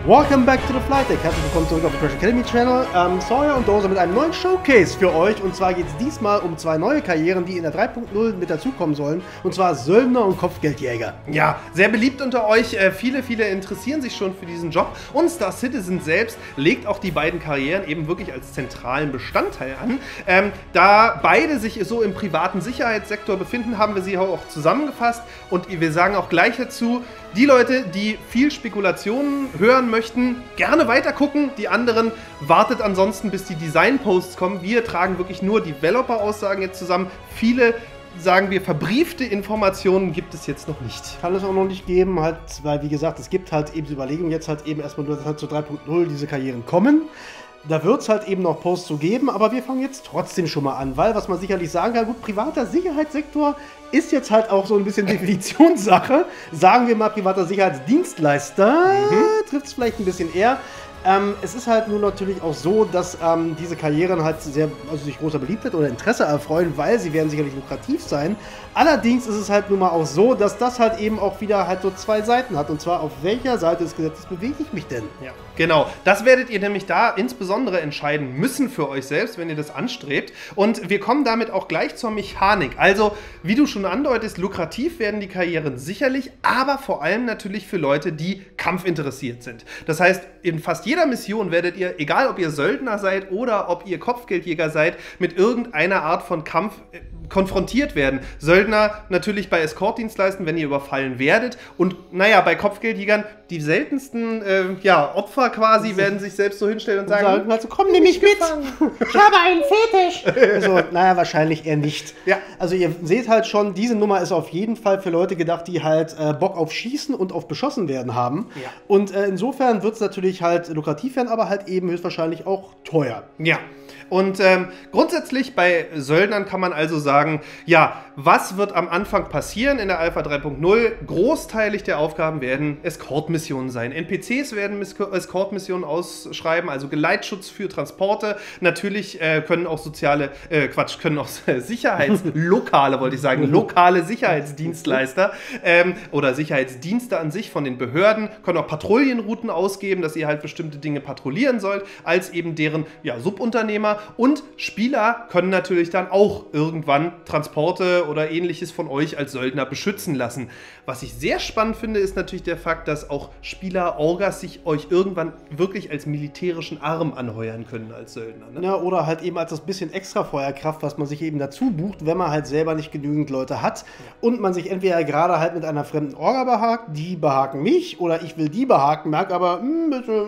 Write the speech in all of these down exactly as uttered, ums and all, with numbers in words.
Welcome back to the Flight Deck. Herzlich willkommen zurück auf dem Crash Academy Channel. Ähm, Sawyer und Dozer mit einem neuen Showcase für euch. Und zwar geht es diesmal um zwei neue Karrieren, die in der drei Punkt null mit dazukommen sollen. Und zwar Söldner und Kopfgeldjäger. Ja, sehr beliebt unter euch. Äh, viele, viele interessieren sich schon für diesen Job. Und Star Citizen selbst legt auch die beiden Karrieren eben wirklich als zentralen Bestandteil an. Ähm, da beide sich so im privaten Sicherheitssektor befinden, haben wir sie auch zusammengefasst. Und wir sagen auch gleich dazu, die Leute, die viel Spekulationen hören möchten, gerne weiter gucken. Die anderen wartet ansonsten, bis die Design-Posts kommen. Wir tragen wirklich nur Developer-Aussagen jetzt zusammen. Viele, sagen wir, verbriefte Informationen gibt es jetzt noch nicht. Kann es auch noch nicht geben, halt, weil wie gesagt, es gibt halt eben die Überlegung, jetzt halt eben erstmal nur, dass halt zur drei Punkt null diese Karrieren kommen. Da wird es halt eben noch Posts zu geben, aber wir fangen jetzt trotzdem schon mal an, weil was man sicherlich sagen kann, gut, privater Sicherheitssektor ist jetzt halt auch so ein bisschen Definitionssache. Sagen wir mal privater Sicherheitsdienstleister, mhm. trifft es vielleicht ein bisschen eher. Ähm, es ist halt nun natürlich auch so, dass ähm, diese Karrieren halt sehr, also sich großer Beliebtheit oder Interesse erfreuen, weil sie werden sicherlich lukrativ sein. Allerdings ist es halt nun mal auch so, dass das halt eben auch wieder halt so zwei Seiten hat. Und zwar, auf welcher Seite des Gesetzes bewege ich mich denn? Ja, genau. Das werdet ihr nämlich da insbesondere entscheiden müssen für euch selbst, wenn ihr das anstrebt. Und wir kommen damit auch gleich zur Mechanik. Also, wie du schon andeutest, lukrativ werden die Karrieren sicherlich, aber vor allem natürlich für Leute, die kampfinteressiert sind. Das heißt, in fast jeder Mission werdet ihr, egal ob ihr Söldner seid oder ob ihr Kopfgeldjäger seid, mit irgendeiner Art von Kampf äh, konfrontiert werden. Söldner natürlich bei Escortdienstleisten, wenn ihr überfallen werdet. Und naja, bei Kopfgeldjägern, die seltensten äh, ja, Opfer quasi werden sich selbst so hinstellen und sagen, sagen also, komm, nimm mich mit, ich habe einen Fetisch. Also, naja, wahrscheinlich eher nicht. Ja. Also ihr seht halt schon, diese Nummer ist auf jeden Fall für Leute gedacht, die halt äh, Bock auf Schießen und auf Beschossen werden haben. Ja. Und äh, insofern wird es natürlich halt lukrativ werden, aber halt eben höchstwahrscheinlich auch teuer. Ja. Und ähm, grundsätzlich bei Söldnern kann man also sagen, ja, was wird am Anfang passieren in der Alpha drei Punkt null? Großteilig der Aufgaben werden Escort-Missionen sein. N P Cs werden Escort-Missionen ausschreiben, also Geleitschutz für Transporte. Natürlich äh, können auch soziale, äh, Quatsch, können auch Sicherheitslokale, wollte ich sagen, lokale Sicherheitsdienstleister ähm, oder Sicherheitsdienste an sich von den Behörden, können auch Patrouillenrouten ausgeben, dass ihr halt bestimmte Dinge patrouillieren sollt, als eben deren ja, Subunternehmer. Und Spieler können natürlich dann auch irgendwann Transporte oder ähnliches von euch als Söldner beschützen lassen. Was ich sehr spannend finde, ist natürlich der Fakt, dass auch Spieler, Orgas sich euch irgendwann wirklich als militärischen Arm anheuern können als Söldner. Ne? Ja, oder halt eben als das bisschen extra Feuerkraft, was man sich eben dazu bucht, wenn man halt selber nicht genügend Leute hat. Ja. Und man sich entweder gerade halt mit einer fremden Orga behagt, die behaken mich, oder ich will die behaken, merke aber, mh, bitte,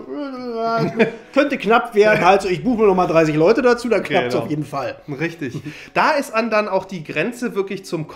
äh, könnte knapp werden, also ich buche mir nochmal dreißig Leute dazu, dann klappt es genau. Auf jeden Fall. Richtig. Da ist an dann auch die Grenze wirklich zum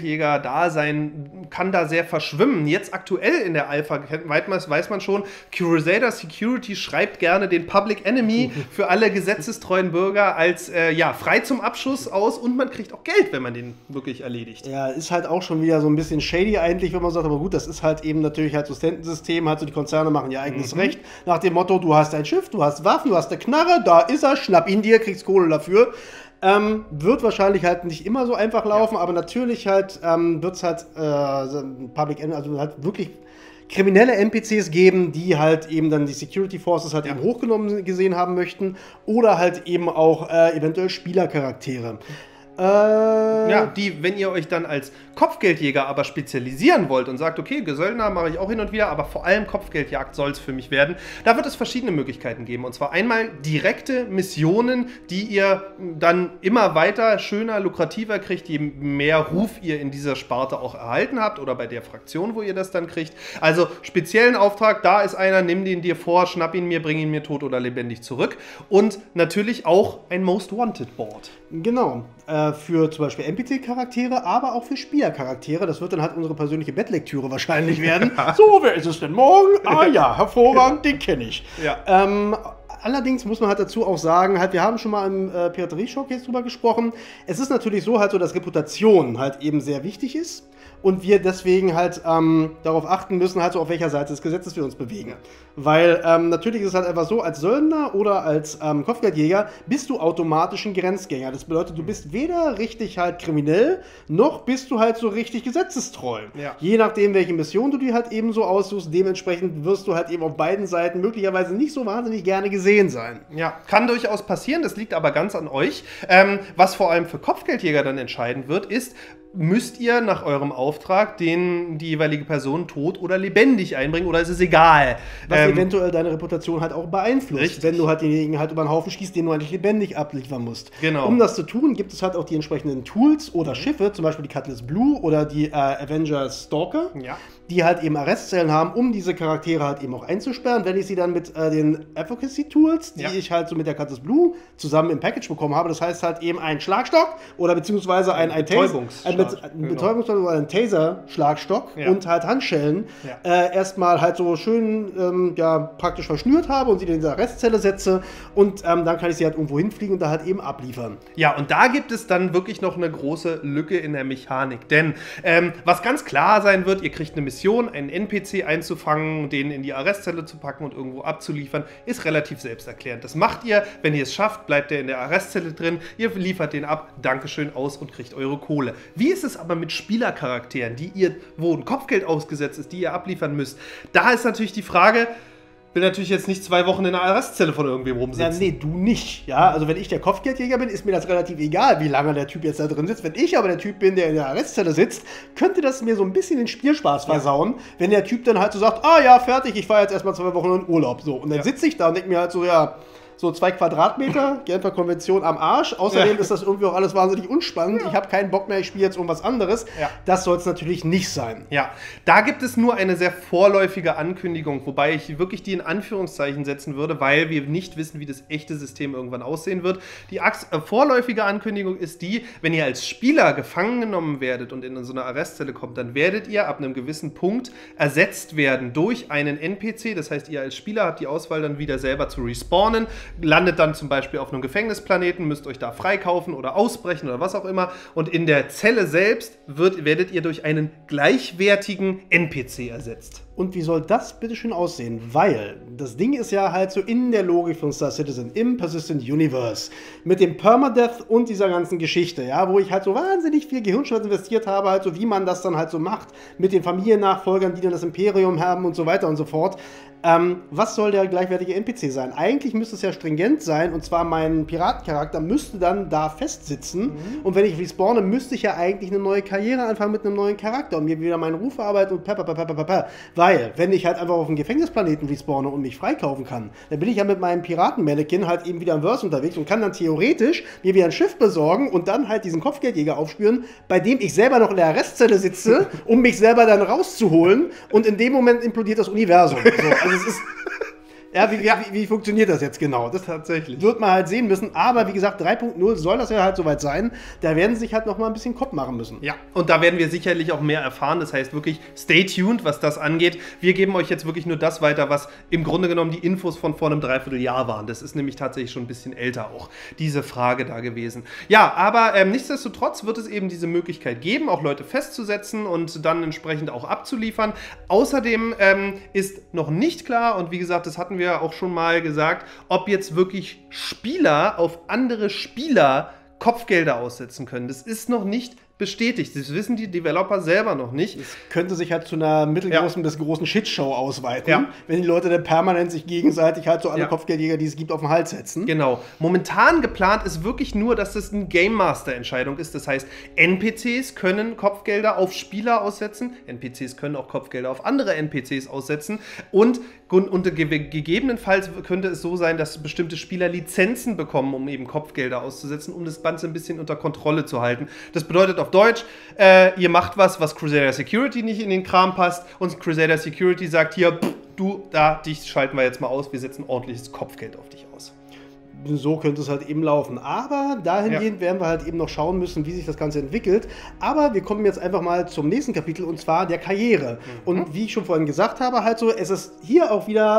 Kopfgeldjäger-Dasein, kann da sehr verschwimmen. Jetzt aktuell in der Alpha weiß man schon, Crusader Security schreibt gerne den Public Enemy für alle gesetzestreuen Bürger als äh, ja, frei zum Abschuss aus und man kriegt auch Geld, wenn man den wirklich erledigt. Ja, ist halt auch schon wieder so ein bisschen shady eigentlich, wenn man sagt, aber gut, das ist halt eben natürlich halt so Stentensystem, halt so die Konzerne machen ihr eigenes mhm. Recht, nach dem Motto, du hast ein Schiff, du hast Waffen, du hast eine Knarre, da ist er, schnapp ihn dir, kriegst Kohle dafür. Ähm, wird wahrscheinlich halt nicht immer so einfach laufen, ja. aber natürlich halt ähm, wird es halt äh, Public Enemy, also halt wirklich kriminelle N P Cs geben, die halt eben dann die Security Forces halt ja. eben hochgenommen gesehen haben möchten oder halt eben auch äh, eventuell Spielercharaktere. Äh, ja, die, wenn ihr euch dann als Kopfgeldjäger aber spezialisieren wollt und sagt, okay, Söldner mache ich auch hin und wieder, aber vor allem Kopfgeldjagd soll es für mich werden, da wird es verschiedene Möglichkeiten geben. Und zwar einmal direkte Missionen, die ihr dann immer weiter schöner, lukrativer kriegt, je mehr Ruf ihr in dieser Sparte auch erhalten habt oder bei der Fraktion, wo ihr das dann kriegt. Also speziellen Auftrag, da ist einer, nimm den dir vor, schnapp ihn mir, bring ihn mir tot oder lebendig zurück. Und natürlich auch ein Most Wanted Board. Genau. Äh, für zum Beispiel N P C-Charaktere, aber auch für Spielercharaktere. Das wird dann halt unsere persönliche Bettlektüre wahrscheinlich werden. So, wer ist es denn morgen? Ah ja, hervorragend, den kenne ich. Ja. Ähm, allerdings muss man halt dazu auch sagen, halt, wir haben schon mal im äh, Piraterie-Showcase drüber gesprochen. Es ist natürlich so halt so, dass Reputation halt eben sehr wichtig ist. Und wir deswegen halt ähm, darauf achten müssen, halt so auf welcher Seite des Gesetzes wir uns bewegen. Weil ähm, natürlich ist es halt einfach so, als Söldner oder als ähm, Kopfgeldjäger bist du automatisch ein Grenzgänger. Das bedeutet, du bist weder richtig halt kriminell, noch bist du halt so richtig gesetzestreu. Ja. Je nachdem, welche Mission du dir halt eben so aussuchst, dementsprechend wirst du halt eben auf beiden Seiten möglicherweise nicht so wahnsinnig gerne gesehen sein. Ja, kann durchaus passieren, das liegt aber ganz an euch. Ähm, was vor allem für Kopfgeldjäger dann entscheidend wird, ist, müsst ihr nach eurem Auftrag den, die jeweilige Person tot oder lebendig einbringen oder ist es egal? Was ähm, eventuell deine Reputation halt auch beeinflusst, richtig. wenn du halt denjenigen halt über den Haufen schießt, den du eigentlich lebendig abliefern musst. Genau. Um das zu tun, gibt es halt auch die entsprechenden Tools oder Schiffe, zum Beispiel die Cutlass Blue oder die äh, Avenger Stalker, Ja. die halt eben Arrestzellen haben, um diese Charaktere halt eben auch einzusperren. Wenn ich sie dann mit äh, den Advocacy-Tools, die Ja. ich halt so mit der Cutlass Blue zusammen im Package bekommen habe, das heißt halt eben ein Schlagstock oder beziehungsweise ein, ein, Taser, Betäubungsschlag, ein, Be- ein genau. Betäubungsschlag oder ein Taser-Schlagstock Ja. und halt Handschellen Ja. äh, erstmal halt so schön ähm, ja, praktisch verschnürt habe und sie in diese Arrestzelle setze und ähm, dann kann ich sie halt irgendwo hinfliegen und da halt eben abliefern. Ja, und da gibt es dann wirklich noch eine große Lücke in der Mechanik. Denn ähm, was ganz klar sein wird, ihr kriegt eine Mission, einen N P C einzufangen, den in die Arrestzelle zu packen und irgendwo abzuliefern, ist relativ selbsterklärend. Das macht ihr, wenn ihr es schafft, bleibt er in der Arrestzelle drin, ihr liefert den ab, Dankeschön, aus und kriegt eure Kohle. Wie ist es aber mit Spielercharakteren, die ihr, wo ein Kopfgeld ausgesetzt ist, die ihr abliefern müsst? Da ist natürlich die Frage, will natürlich jetzt nicht zwei Wochen in der Arrestzelle von irgendwem Ja, rumsitzen. nee, du nicht. Ja, also wenn ich der Kopfgeldjäger bin, ist mir das relativ egal, wie lange der Typ jetzt da drin sitzt. Wenn ich aber der Typ bin, der in der Arrestzelle sitzt, könnte das mir so ein bisschen den Spielspaß versauen, wenn der Typ dann halt so sagt, ah ja, fertig, ich fahre jetzt erstmal zwei Wochen in Urlaub. So, und dann Ja. sitze ich da und denke mir halt so, ja, so zwei Quadratmeter, Genfer Konvention am Arsch. Außerdem Ja. ist das irgendwie auch alles wahnsinnig unspannend. Ich habe keinen Bock mehr, ich spiele jetzt irgendwas anderes. Ja. Das soll es natürlich nicht sein. Ja, da gibt es nur eine sehr vorläufige Ankündigung, wobei ich wirklich die in Anführungszeichen setzen würde, weil wir nicht wissen, wie das echte System irgendwann aussehen wird. Die Ax äh, vorläufige Ankündigung ist die, wenn ihr als Spieler gefangen genommen werdet und in so eine Arrestzelle kommt, dann werdet ihr ab einem gewissen Punkt ersetzt werden durch einen N P C. Das heißt, ihr als Spieler habt die Auswahl dann wieder selber zu respawnen, landet dann zum Beispiel auf einem Gefängnisplaneten, müsst euch da freikaufen oder ausbrechen oder was auch immer. Und in der Zelle selbst wird, werdet ihr durch einen gleichwertigen N P C ersetzt. Und wie soll das bitte schön aussehen? Weil das Ding ist ja halt so in der Logik von Star Citizen, im Persistent Universe, mit dem Permadeath und dieser ganzen Geschichte, ja, wo ich halt so wahnsinnig viel Gehirnschmalz investiert habe, halt so wie man das dann halt so macht, mit den Familiennachfolgern, die dann das Imperium haben und so weiter und so fort. Ähm, was soll der gleichwertige N P C sein? Eigentlich müsste es ja stringent sein, und zwar mein Piratencharakter müsste dann da festsitzen. Mhm. Und wenn ich respawne, müsste ich ja eigentlich eine neue Karriere anfangen mit einem neuen Charakter und mir wieder meinen Ruf erarbeiten und pepper, pepper, pepper, pepper. Weil, wenn ich halt einfach auf einem Gefängnisplaneten respawne und mich freikaufen kann, dann bin ich ja mit meinem Piraten-Mannequin halt eben wieder im Verse unterwegs und kann dann theoretisch mir wieder ein Schiff besorgen und dann halt diesen Kopfgeldjäger aufspüren, bei dem ich selber noch in der Arrestzelle sitze, um mich selber dann rauszuholen, und in dem Moment implodiert das Universum. So, also es ist, ja, wie, wie, wie funktioniert das jetzt genau? Das Tatsächlich. wird man halt sehen müssen, aber wie gesagt, drei Punkt null soll das ja halt soweit sein. Da werden sie sich halt noch mal ein bisschen Kopf machen müssen. Ja, und da werden wir sicherlich auch mehr erfahren. Das heißt wirklich, stay tuned, was das angeht. Wir geben euch jetzt wirklich nur das weiter, was im Grunde genommen die Infos von vor einem Dreivierteljahr waren. Das ist nämlich tatsächlich schon ein bisschen älter auch, diese Frage da gewesen. Ja, aber ähm, nichtsdestotrotz wird es eben diese Möglichkeit geben, auch Leute festzusetzen und dann entsprechend auch abzuliefern. Außerdem ähm, ist noch nicht klar, und wie gesagt, das hatten wir auch schon mal gesagt, ob jetzt wirklich Spieler auf andere Spieler Kopfgelder aussetzen können. Das ist noch nicht bestätigt. Das wissen die Developer selber noch nicht. Es könnte sich halt zu einer mittelgroßen Ja. bis großen Shitshow ausweiten, Ja. wenn die Leute dann permanent sich gegenseitig halt so alle Ja. Kopfgeldjäger, die es gibt, auf den Hals setzen. Genau. Momentan geplant ist wirklich nur, dass das eine Game Master Entscheidung ist. Das heißt, N P Cs können Kopfgelder auf Spieler aussetzen. N P Cs können auch Kopfgelder auf andere N P Cs aussetzen. Und unter gegebenenfalls könnte es so sein, dass bestimmte Spieler Lizenzen bekommen, um eben Kopfgelder auszusetzen, um das Ganze ein bisschen unter Kontrolle zu halten. Das bedeutet auf Deutsch, äh, ihr macht was, was Crusader Security nicht in den Kram passt, und Crusader Security sagt hier, pff, du, da, dich schalten wir jetzt mal aus, wir setzen ordentliches Kopfgeld auf dich aus. So könnte es halt eben laufen. Aber dahingehend ja. werden wir halt eben noch schauen müssen, wie sich das Ganze entwickelt. Aber wir kommen jetzt einfach mal zum nächsten Kapitel, und zwar der Karriere. Mhm. Und wie ich schon vorhin gesagt habe, halt so, es ist hier auch wieder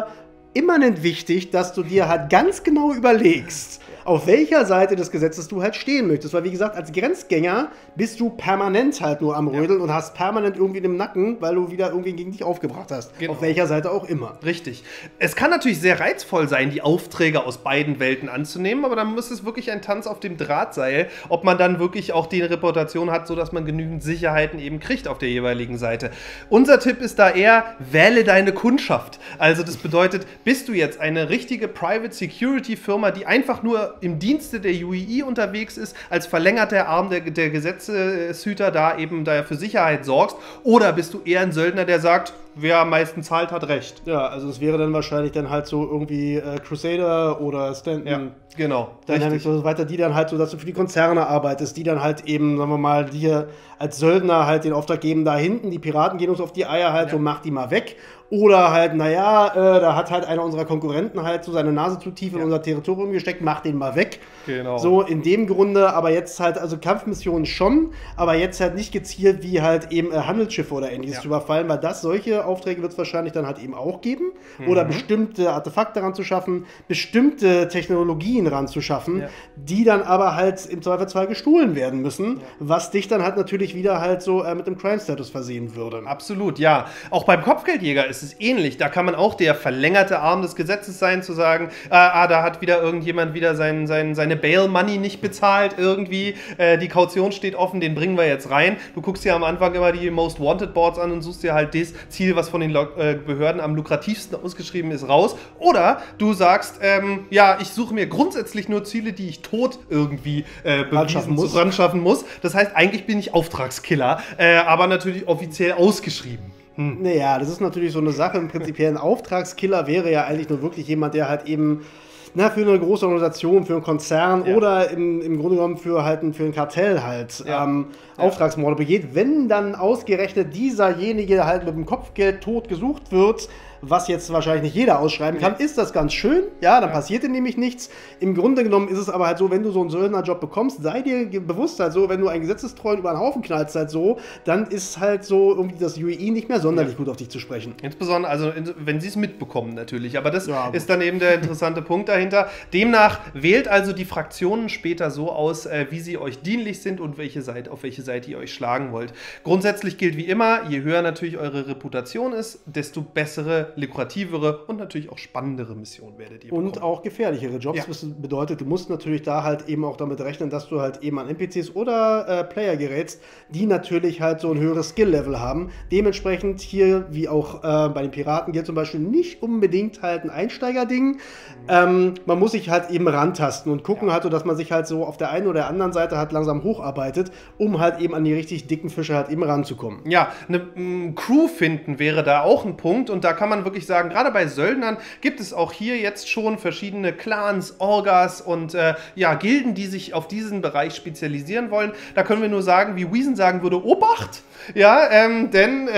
immanent wichtig, dass du dir halt ganz genau überlegst, auf welcher Seite des Gesetzes du halt stehen möchtest. Weil, wie gesagt, als Grenzgänger bist du permanent halt nur am Rödeln ja. und hast permanent irgendwie im Nacken, weil du wieder irgendwie gegen dich aufgebracht hast. Genau. Auf welcher Seite auch immer. Richtig. Es kann natürlich sehr reizvoll sein, die Aufträge aus beiden Welten anzunehmen, aber dann muss es wirklich ein Tanz auf dem Drahtseil, ob man dann wirklich auch die Reputation hat, sodass man genügend Sicherheiten eben kriegt auf der jeweiligen Seite. Unser Tipp ist da eher, wähle deine Kundschaft. Also das bedeutet, bist du jetzt eine richtige Private Security Firma, die einfach nur im Dienste der U E I unterwegs ist, als verlängerter Arm der, der Gesetzeshüter da eben da für Sicherheit sorgst, oder bist du eher ein Söldner, der sagt, wer am meisten zahlt, hat recht. Ja, also es wäre dann wahrscheinlich dann halt so irgendwie äh, Crusader oder Stanton. Ja, genau. Dynamics und so weiter, die dann halt so, dass du für die Konzerne arbeitest, die dann halt eben, sagen wir mal, dir als Söldner halt den Auftrag geben, da hinten, die Piraten gehen uns auf die Eier halt, ja. so mach die mal weg. Oder halt, naja, äh, da hat halt einer unserer Konkurrenten halt so seine Nase zu tief in ja. unser Territorium gesteckt, mach den mal weg. Genau. So in dem Grunde, aber jetzt halt, also Kampfmissionen schon, aber jetzt halt nicht gezielt wie halt eben äh, Handelsschiffe oder ähnliches ja. zu überfallen, weil das, solche Aufträge wird es wahrscheinlich dann halt eben auch geben. Mhm. Oder bestimmte Artefakte ranzuschaffen, bestimmte Technologien ranzuschaffen, ja. die dann aber halt im Zweifelsfall gestohlen werden müssen, ja. was dich dann halt natürlich wieder halt so äh, mit dem Crime-Status versehen würde. Absolut, ja. Auch beim Kopfgeldjäger ist es ähnlich. Da kann man auch der verlängerte Arm des Gesetzes sein, zu sagen, ah, ah da hat wieder irgendjemand wieder sein, sein, seine Bail-Money nicht bezahlt irgendwie, äh, die Kaution steht offen, den bringen wir jetzt rein. Du guckst dir am Anfang immer die Most Wanted Boards an und suchst dir halt das Ziel, was von den Lo- äh, Behörden am lukrativsten ausgeschrieben ist, raus. Oder du sagst, ähm, ja, ich suche mir grundsätzlich nur Ziele, die ich tot irgendwie äh, bewiesen muss. Ran schaffen muss. Das heißt, eigentlich bin ich Auftragskiller, äh, aber natürlich offiziell ausgeschrieben. Hm. Naja, das ist natürlich so eine Sache. Im Prinzip ein Auftragskiller wäre ja eigentlich nur wirklich jemand, der halt eben na, für eine große Organisation, für einen Konzern ja. oder im, im Grunde genommen für, halt ein, für ein Kartell halt ja. ähm, ja. Auftragsmorde begeht. Wenn dann ausgerechnet dieserjenige halt mit dem Kopfgeld tot gesucht wird, was jetzt wahrscheinlich nicht jeder ausschreiben kann, ja. ist das ganz schön. Ja, dann ja. passiert dir nämlich nichts. Im Grunde genommen ist es aber halt so, wenn du so einen Söldnerjob bekommst, sei dir bewusst halt so, wenn du einen Gesetzestreuen über den Haufen knallst halt so, dann ist halt so irgendwie das U E I nicht mehr sonderlich ja. gut auf dich zu sprechen. Insbesondere, also wenn sie es mitbekommen natürlich. Aber das ja, ist dann eben der interessante Punkt dahinter. Demnach wählt also die Fraktionen später so aus, äh, wie sie euch dienlich sind und welche Seite, auf welche Seite ihr euch schlagen wollt. Grundsätzlich gilt wie immer, je höher natürlich eure Reputation ist, desto bessere, lukrativere und natürlich auch spannendere Missionen werdet ihr bekommen. Und auch gefährlichere Jobs. Ja. Das bedeutet, du musst natürlich da halt eben auch damit rechnen, dass du halt eben an N P Cs oder äh, Player gerätst, die natürlich halt so ein höheres Skill-Level haben. Dementsprechend hier, wie auch äh, bei den Piraten, gilt zum Beispiel nicht unbedingt halt ein Einsteigerding. Mhm. Ähm, man muss sich halt eben rantasten und gucken ja. halt, so, dass man sich halt so auf der einen oder anderen Seite halt langsam hocharbeitet, um halt eben an die richtig dicken Fische halt eben ranzukommen. Ja, eine m, Crew finden wäre da auch ein Punkt und da kann man wirklich sagen, gerade bei Söldnern gibt es auch hier jetzt schon verschiedene Clans, Orgas und äh, ja, Gilden, die sich auf diesen Bereich spezialisieren wollen. Da können wir nur sagen, wie Wiesen sagen würde, Obacht! Ja, ähm, denn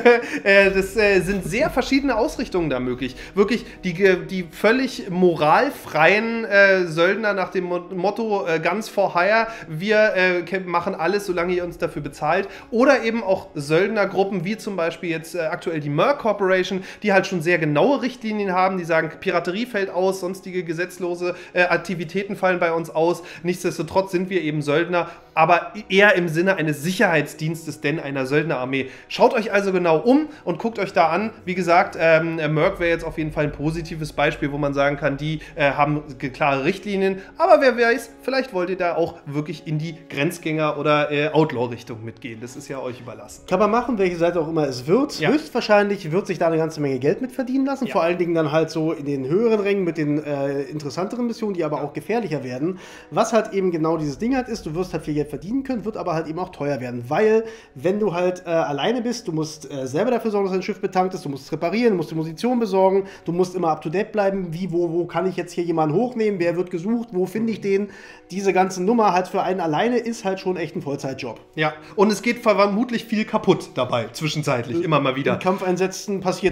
äh, das äh, sind sehr verschiedene Ausrichtungen da möglich. Wirklich die, die völlig moralfreien äh, Söldner nach dem Motto äh, Guns for Hire, wir äh, machen alles, solange ihr uns dafür bezahlt. Oder eben auch Söldnergruppen, wie zum Beispiel jetzt äh, aktuell die Merc Corporation, die halt schon sehr genaue Richtlinien haben, die sagen, Piraterie fällt aus, sonstige gesetzlose äh, Aktivitäten fallen bei uns aus. Nichtsdestotrotz sind wir eben Söldner, aber eher im Sinne eines Sicherheitsdienstes, denn einer Söldnerarmee. Schaut euch also genau um und guckt euch da an. Wie gesagt, ähm, Merc wäre jetzt auf jeden Fall ein positives Beispiel, wo man sagen kann, die äh, haben klare Richtlinien, aber wer weiß, vielleicht wollt ihr da auch wirklich in die Grenzgänger- oder äh, Outlaw-Richtung mitgehen. Das ist ja euch überlassen. Kann man machen, welche Seite auch immer es wird. Ja. Höchstwahrscheinlich wird sich da eine ganze Menge Geld mit verdienen lassen, ja. vor allen Dingen dann halt so in den höheren Rängen mit den äh, interessanteren Missionen, die aber auch gefährlicher werden. Was halt eben genau dieses Ding halt ist, du wirst halt viel Geld verdienen können, wird aber halt eben auch teuer werden, weil wenn du halt äh, alleine bist, du musst äh, selber dafür sorgen, dass dein Schiff betankt ist, du musst es reparieren, du musst die Munition besorgen, du musst immer up to date bleiben, wie, wo, wo kann ich jetzt hier jemanden hochnehmen, wer wird gesucht, wo finde ich den, diese ganze Nummer halt für einen alleine ist halt schon echt ein Vollzeitjob. Ja, und es geht vermutlich viel kaputt dabei, zwischenzeitlich, immer mal wieder. In Kampfeinsätzen passiert das hin und wieder.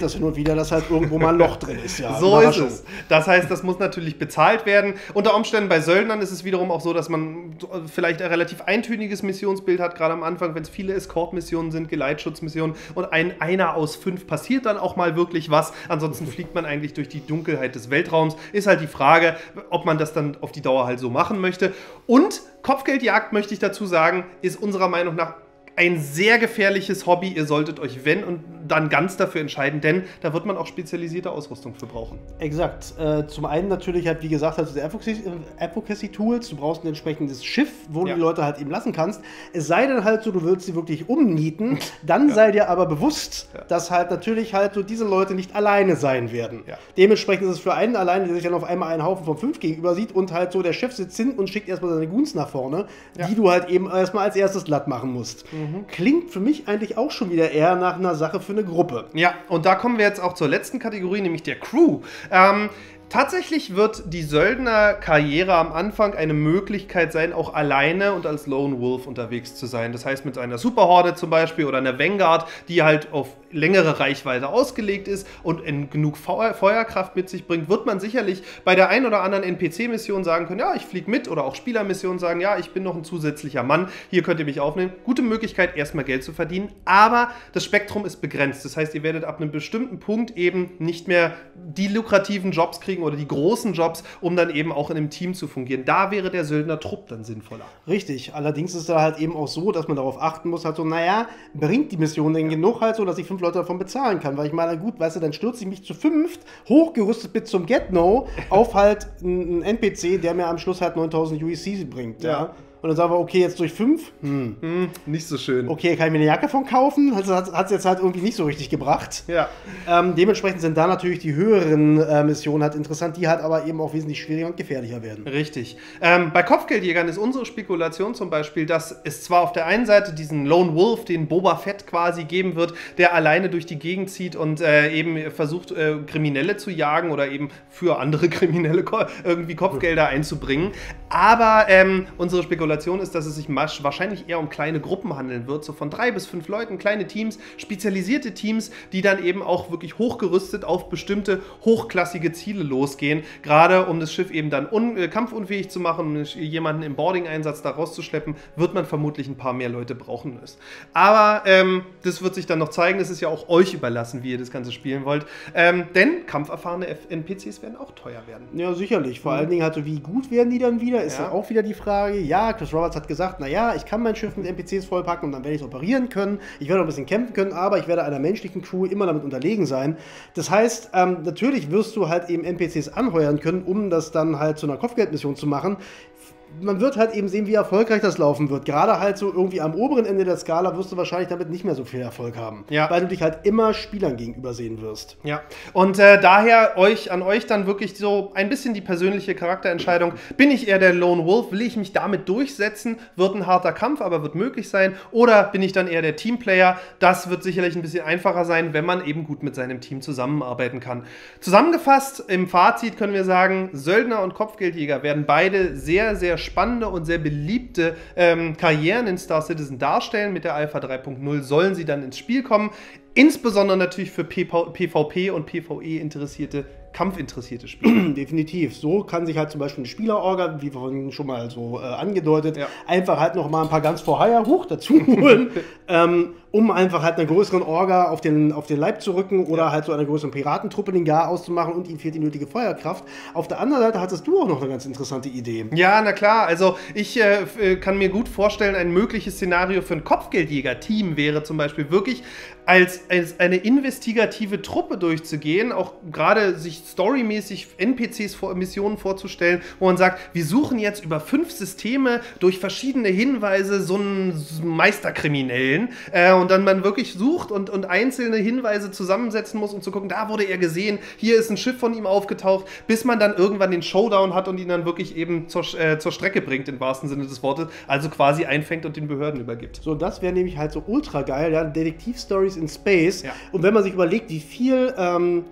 wieder, dass halt irgendwo mal ein Loch drin ist. Ja, so ist es. Das heißt, das muss natürlich bezahlt werden. Unter Umständen bei Söldnern ist es wiederum auch so, dass man vielleicht ein relativ eintöniges Missionsbild hat, gerade am Anfang, wenn es viele Escort-Missionen sind, Geleitschutzmissionen und ein, einer aus fünf passiert dann auch mal wirklich was. Ansonsten fliegt man eigentlich durch die Dunkelheit des Weltraums. Ist halt die Frage, ob man das dann auf die Dauer halt so machen möchte. Und Kopfgeldjagd, möchte ich dazu sagen, ist unserer Meinung nach ein sehr gefährliches Hobby. Ihr solltet euch, wenn und dann ganz dafür entscheiden, denn da wird man auch spezialisierte Ausrüstung für brauchen. Exakt. Äh, zum einen natürlich halt, wie gesagt, also die Advocacy-Tools. Du brauchst ein entsprechendes Schiff, wo ja. du die Leute halt eben lassen kannst. Es sei denn halt so, du willst sie wirklich umnieten, dann ja. sei dir aber bewusst, ja. dass halt natürlich halt so diese Leute nicht alleine sein werden. Ja. Dementsprechend ist es für einen alleine, der sich dann auf einmal einen Haufen von fünf gegenüber sieht und halt so der Chef sitzt hin und schickt erstmal seine Goons nach vorne, ja. die du halt eben erstmal als erstes glatt machen musst. Mhm. Klingt für mich eigentlich auch schon wieder eher nach einer Sache für eine Gruppe. Ja, und da kommen wir jetzt auch zur letzten Kategorie, nämlich der Crew. Ähm, Tatsächlich wird die Söldner-Karriere am Anfang eine Möglichkeit sein, auch alleine und als Lone Wolf unterwegs zu sein. Das heißt, mit einer Superhorde zum Beispiel oder einer Vanguard, die halt auf längere Reichweite ausgelegt ist und in genug Feuerkraft mit sich bringt, wird man sicherlich bei der ein oder anderen N P C-Mission sagen können, ja, ich fliege mit, oder auch Spielermissionen sagen, ja, ich bin noch ein zusätzlicher Mann, hier könnt ihr mich aufnehmen. Gute Möglichkeit, erstmal Geld zu verdienen, aber das Spektrum ist begrenzt. Das heißt, ihr werdet ab einem bestimmten Punkt eben nicht mehr die lukrativen Jobs kriegen oder die großen Jobs, um dann eben auch in einem Team zu fungieren. Da wäre der Söldner-Trupp dann sinnvoller. Richtig, allerdings ist da halt eben auch so, dass man darauf achten muss, halt so, naja, bringt die Mission denn genug halt so, dass ich fünf Leute davon bezahlen kann, weil ich meine, gut, weißt du, dann stürze ich mich zu fünft, hochgerüstet bis zum Get-No, auf halt einen N P C, der mir am Schluss halt neuntausend U E C bringt, ja. ja. Und dann sagen wir, okay, jetzt durch fünf. Hm. Hm, nicht so schön. Okay, kann ich mir eine Jacke von kaufen? Also hat es jetzt halt irgendwie nicht so richtig gebracht. Ja. Ähm, dementsprechend sind da natürlich die höheren äh, Missionen halt interessant, die halt aber eben auch wesentlich schwieriger und gefährlicher werden. Richtig. Ähm, bei Kopfgeldjägern ist unsere Spekulation zum Beispiel, dass es zwar auf der einen Seite diesen Lone Wolf, den Boba Fett quasi geben wird, der alleine durch die Gegend zieht und äh, eben versucht, äh, Kriminelle zu jagen oder eben für andere Kriminelle irgendwie Kopfgelder einzubringen. Aber ähm, unsere Spekulation ist, dass es sich wahrscheinlich eher um kleine Gruppen handeln wird, so von drei bis fünf Leuten, kleine Teams, spezialisierte Teams, die dann eben auch wirklich hochgerüstet auf bestimmte hochklassige Ziele losgehen, gerade um das Schiff eben dann un äh, kampfunfähig zu machen, um jemanden im Boarding-Einsatz da rauszuschleppen, wird man vermutlich ein paar mehr Leute brauchen müssen. Aber ähm, das wird sich dann noch zeigen, das ist ja auch euch überlassen, wie ihr das Ganze spielen wollt, ähm, denn kampferfahrene N P Cs werden auch teuer werden. Ja, sicherlich, vor mhm. allen Dingen halt so, wie gut werden die dann wieder, ist ja auch wieder die Frage. Ja, Chris Roberts hat gesagt, naja, ich kann mein Schiff mit N P Cs vollpacken und dann werde ich es operieren können. Ich werde auch ein bisschen kämpfen können, aber ich werde einer menschlichen Crew immer damit unterlegen sein. Das heißt, ähm, natürlich wirst du halt eben N P Cs anheuern können, um das dann halt zu einer Kopfgeldmission zu machen. Man wird halt eben sehen, wie erfolgreich das laufen wird. Gerade halt so irgendwie am oberen Ende der Skala wirst du wahrscheinlich damit nicht mehr so viel Erfolg haben. Ja. Weil du dich halt immer Spielern gegenüber sehen wirst. Ja. Und äh, daher euch an euch dann wirklich so ein bisschen die persönliche Charakterentscheidung. Bin ich eher der Lone Wolf? Will ich mich damit durchsetzen? Wird ein harter Kampf, aber wird möglich sein. Oder bin ich dann eher der Teamplayer? Das wird sicherlich ein bisschen einfacher sein, wenn man eben gut mit seinem Team zusammenarbeiten kann. Zusammengefasst im Fazit können wir sagen, Söldner und Kopfgeldjäger werden beide sehr, sehr spannende und sehr beliebte ähm, Karrieren in Star Citizen darstellen. Mit der Alpha drei Punkt null sollen sie dann ins Spiel kommen. Insbesondere natürlich für P V P und P V E interessierte, kampfinteressierte Spieler. Definitiv. So kann sich halt zum Beispiel eine Spielerorga, wie vorhin schon mal so äh, angedeutet, ja. einfach halt noch mal ein paar ganz vorher hoch dazu holen, ähm, um einfach halt einer größeren Orga auf den, auf den Leib zu rücken oder ja. halt so einer größeren Piratentruppe den Gar auszumachen und ihnen fehlt die nötige Feuerkraft. Auf der anderen Seite hattest du auch noch eine ganz interessante Idee. Ja, na klar. Also ich äh, kann mir gut vorstellen, ein mögliches Szenario für ein Kopfgeldjäger-Team wäre zum Beispiel wirklich als, als eine investigative Truppe durchzugehen, auch gerade sich storymäßig N P Cs, vor, Missionen vorzustellen, wo man sagt, wir suchen jetzt über fünf Systeme durch verschiedene Hinweise so einen Meisterkriminellen äh, und dann man wirklich sucht und, und einzelne Hinweise zusammensetzen muss, um zu gucken, da wurde er gesehen, hier ist ein Schiff von ihm aufgetaucht, bis man dann irgendwann den Showdown hat und ihn dann wirklich eben zur, äh, zur Strecke bringt, im wahrsten Sinne des Wortes, also quasi einfängt und den Behörden übergibt. So, das wäre nämlich halt so ultra geil, ja, Detektiv-Stories in Space. Ja. Und wenn man sich überlegt, wie viel ähm,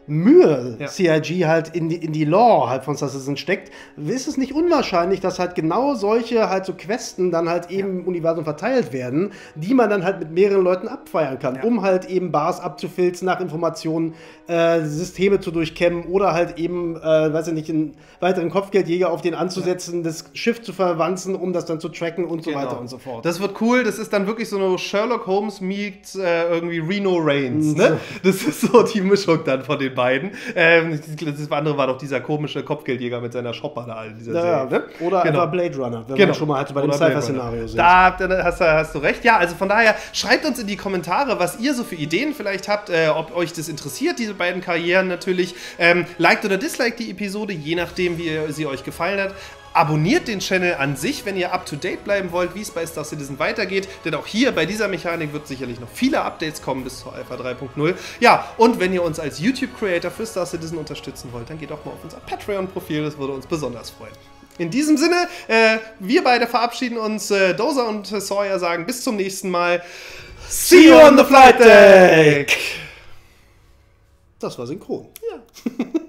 Mühe Ja. C I G halt in die, in die Lore halt von Star Citizen steckt, ist es nicht unwahrscheinlich, dass halt genau solche halt so Questen dann halt eben ja. im Universum verteilt werden, die man dann halt mit mehreren Leuten abfeiern kann, ja. um halt eben Bars abzufilzen, nach Informationen äh, Systeme zu durchkämmen oder halt eben, äh, weiß ich nicht, einen weiteren Kopfgeldjäger auf den anzusetzen, ja. das Schiff zu verwanzen, um das dann zu tracken und genau. so weiter und so fort. Das wird cool, das ist dann wirklich so eine Sherlock Holmes meets äh, irgendwie Reno Reigns, ne? Das ist so die Mischung dann von den beiden. Ähm, das andere war doch dieser komische Kopfgeldjäger mit seiner Shopper da in dieser ja, Serie. Ne? Oder genau. einfach Blade Runner, wenn genau. wir schon mal halt bei dem Cypher-Szenario sind. Da hast du, hast du recht. Ja, also von daher, schreibt uns in die Kommentare, was ihr so für Ideen vielleicht habt, äh, ob euch das interessiert, diese beiden Karrieren natürlich. Ähm, liked oder disliked die Episode, je nachdem, wie sie euch gefallen hat. Abonniert den Channel an sich, wenn ihr up-to-date bleiben wollt, wie es bei Star Citizen weitergeht. Denn auch hier bei dieser Mechanik wird sicherlich noch viele Updates kommen bis zur Alpha drei Punkt null. Ja, und wenn ihr uns als YouTube-Creator für Star Citizen unterstützen wollt, dann geht auch mal auf unser Patreon-Profil, das würde uns besonders freuen. In diesem Sinne, äh, wir beide verabschieden uns. Äh, Dozer und äh, Sawyer sagen bis zum nächsten Mal. See you on the flight deck! Das war synchron. Ja.